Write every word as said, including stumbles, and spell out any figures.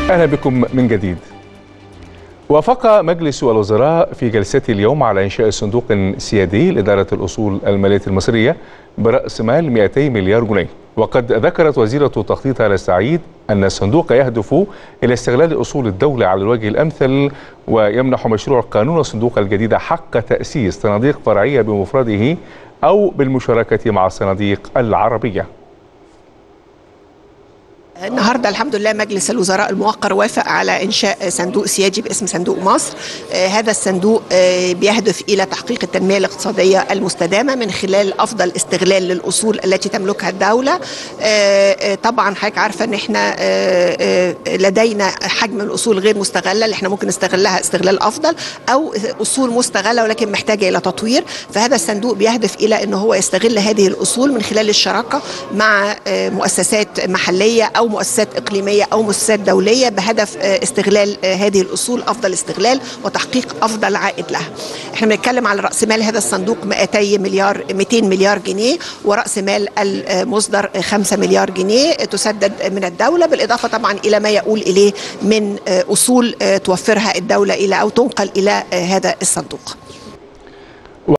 أهلا بكم من جديد. وافق مجلس الوزراء في جلسته اليوم على إنشاء صندوق سيادي لإدارة الأصول المالية المصرية برأس مال مئتي مليار جنيه. وقد ذكرت وزيرة التخطيط هالة السعيد أن الصندوق يهدف إلى استغلال أصول الدولة على الوجه الأمثل، ويمنح مشروع قانون الصندوق الجديد حق تأسيس صناديق فرعية بمفرده أو بالمشاركة مع الصناديق العربية. النهارده الحمد لله مجلس الوزراء الموقر وافق على انشاء صندوق سيادي باسم صندوق مصر. آه هذا الصندوق آه بيهدف الى تحقيق التنميه الاقتصاديه المستدامه من خلال افضل استغلال للاصول التي تملكها الدوله. آه آه طبعا حضرتك عارفه ان احنا آه آه لدينا حجم الاصول غير مستغله اللي احنا ممكن نستغلها استغلال افضل، او اصول مستغله ولكن محتاجه الى تطوير. فهذا الصندوق بيهدف الى ان هو يستغل هذه الاصول من خلال الشراكه مع آه مؤسسات محليه او مؤسسات إقليمية أو مؤسسات دولية بهدف استغلال هذه الأصول أفضل استغلال وتحقيق أفضل عائد لها. احنا بنتكلم على رأس مال هذا الصندوق مئتي مليار مئتين مليار جنيه، ورأس مال المصدر خمسة مليار جنيه تسدد من الدولة، بالإضافة طبعا إلى ما يقول إليه من أصول توفرها الدولة إلى أو تنقل إلى هذا الصندوق.